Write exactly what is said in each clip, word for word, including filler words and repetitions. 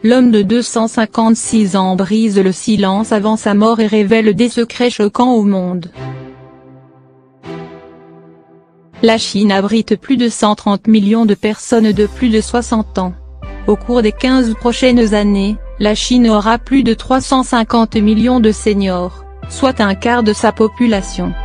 l'homme de deux cent cinquante-six ans brise le silence avant sa mort et révèle des secrets choquants au monde. La Chine abrite plus de cent trente millions de personnes de plus de soixante ans. Au cours des quinze prochaines années, la Chine aura plus de trois cent cinquante millions de seniors, soit un quart de sa population.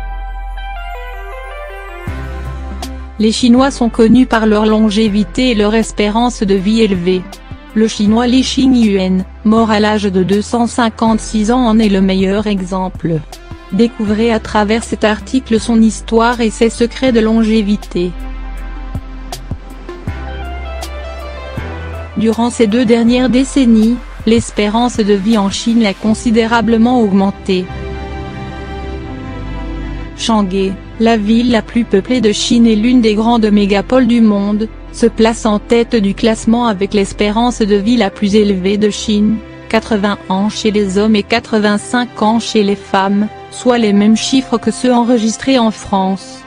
Les Chinois sont connus par leur longévité et leur espérance de vie élevée. Le Chinois Li Xingyuan, mort à l'âge de deux cent cinquante-six ans, en est le meilleur exemple. Découvrez à travers cet article son histoire et ses secrets de longévité. Durant ces deux dernières décennies, l'espérance de vie en Chine a considérablement augmenté. Shanghai, la ville la plus peuplée de Chine et l'une des grandes mégapoles du monde, se place en tête du classement avec l'espérance de vie la plus élevée de Chine, quatre-vingts ans chez les hommes et quatre-vingt-cinq ans chez les femmes, soit les mêmes chiffres que ceux enregistrés en France.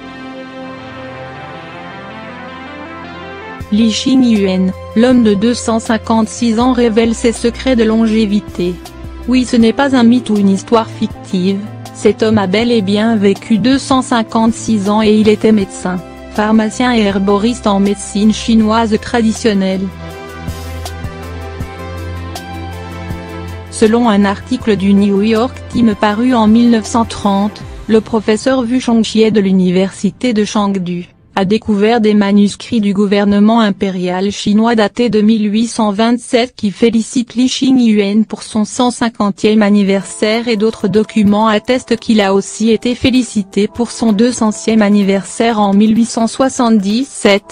Li Xingyuan, l'homme de deux cent cinquante-six ans, révèle ses secrets de longévité. Oui, ce n'est pas un mythe ou une histoire fictive, cet homme a bel et bien vécu deux cent cinquante-six ans et il était médecin, pharmacien et herboriste en médecine chinoise traditionnelle. Selon un article du New York Times paru en mille neuf cent trente, le professeur Wu Chongxie de l'université de Chengdu a découvert des manuscrits du gouvernement impérial chinois datés de mille huit cent vingt-sept qui félicitent Li Xingyuan pour son cent cinquantième anniversaire, et d'autres documents attestent qu'il a aussi été félicité pour son deux centième anniversaire en mille huit cent soixante-dix-sept.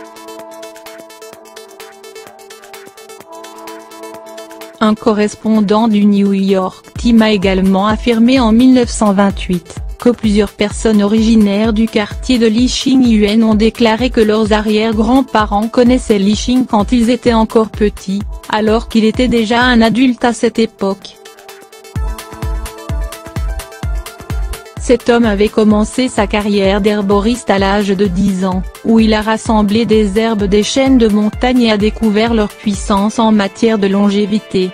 Un correspondant du New York Times a également affirmé en mille neuf cent vingt-huit, que plusieurs personnes originaires du quartier de Li Xingyuan ont déclaré que leurs arrière-grands-parents connaissaient Li Xing quand ils étaient encore petits, alors qu'il était déjà un adulte à cette époque. Cet homme avait commencé sa carrière d'herboriste à l'âge de dix ans, où il a rassemblé des herbes des chaînes de montagne et a découvert leur puissance en matière de longévité.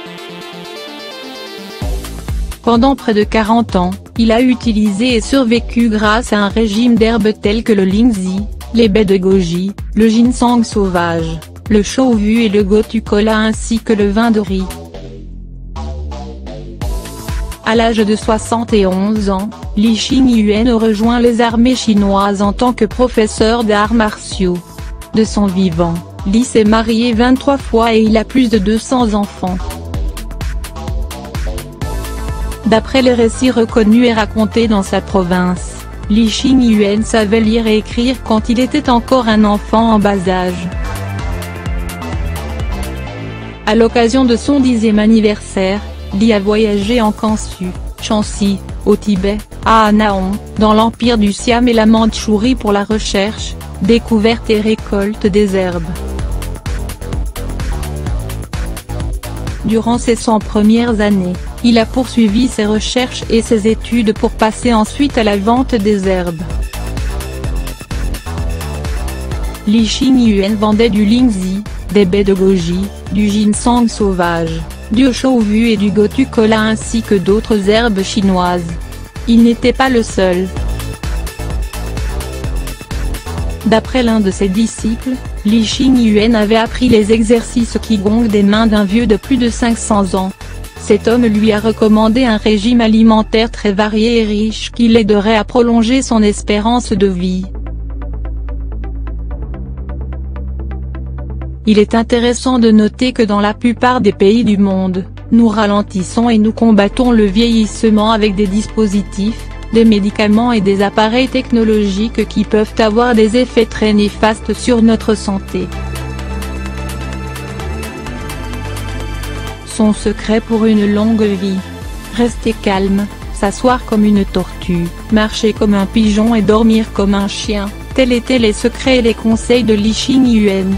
Pendant près de quarante ans, il a utilisé et survécu grâce à un régime d'herbes telles que le lingzi, les baies de goji, le ginseng sauvage, le chou-vu et le gotu kola ainsi que le vin de riz. À l'âge de soixante et onze ans, Li Xingyuan rejoint les armées chinoises en tant que professeur d'arts martiaux. De son vivant, Li s'est marié vingt-trois fois et il a plus de deux cents enfants. D'après les récits reconnus et racontés dans sa province, Li Xingyuan savait lire et écrire quand il était encore un enfant en bas âge. À l'occasion de son dixième anniversaire, Li a voyagé en Kansu, Shanxi, au Tibet, à Anaon, dans l'empire du Siam et la Mandchourie pour la recherche, découverte et récolte des herbes. Durant ses cent premières années, il a poursuivi ses recherches et ses études pour passer ensuite à la vente des herbes. Li Xingyuan vendait du lingzi, des baies de goji, du ginseng sauvage, du chou-vu et du gotu kola ainsi que d'autres herbes chinoises. Il n'était pas le seul. D'après l'un de ses disciples, Li Xingyuan avait appris les exercices Qigong des mains d'un vieux de plus de cinq cents ans. Cet homme lui a recommandé un régime alimentaire très varié et riche qui l'aiderait à prolonger son espérance de vie. Il est intéressant de noter que dans la plupart des pays du monde, nous ralentissons et nous combattons le vieillissement avec des dispositifs, des médicaments et des appareils technologiques qui peuvent avoir des effets très néfastes sur notre santé. Son secret pour une longue vie: rester calme, s'asseoir comme une tortue, marcher comme un pigeon et dormir comme un chien, tels étaient les secrets et les conseils de Li Xingyuan.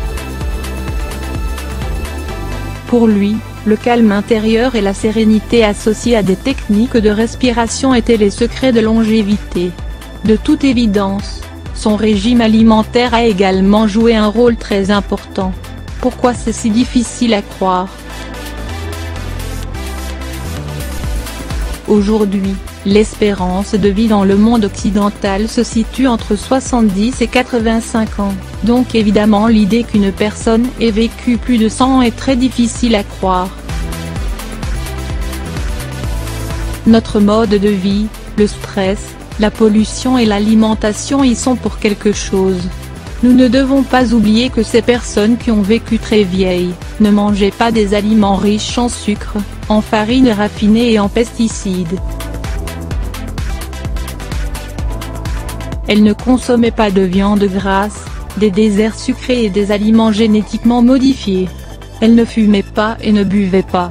Pour lui, le calme intérieur et la sérénité associés à des techniques de respiration étaient les secrets de longévité. De toute évidence, son régime alimentaire a également joué un rôle très important. Pourquoi c'est si difficile à croire? Aujourd'hui, l'espérance de vie dans le monde occidental se situe entre soixante-dix et quatre-vingt-cinq ans, donc évidemment l'idée qu'une personne ait vécu plus de cent ans est très difficile à croire. Notre mode de vie, le stress, la pollution et l'alimentation y sont pour quelque chose. Nous ne devons pas oublier que ces personnes qui ont vécu très vieilles, ne mangeaient pas des aliments riches en sucre, en farine raffinée et en pesticides. Elles ne consommaient pas de viande grasse, des desserts sucrés et des aliments génétiquement modifiés. Elles ne fumaient pas et ne buvaient pas.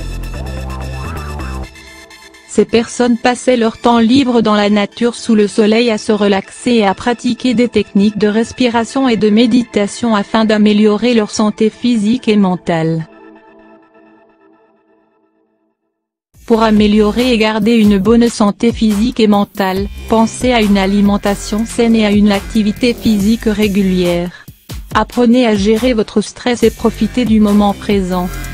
Ces personnes passaient leur temps libre dans la nature sous le soleil à se relaxer et à pratiquer des techniques de respiration et de méditation afin d'améliorer leur santé physique et mentale. Pour améliorer et garder une bonne santé physique et mentale, pensez à une alimentation saine et à une activité physique régulière. Apprenez à gérer votre stress et profitez du moment présent.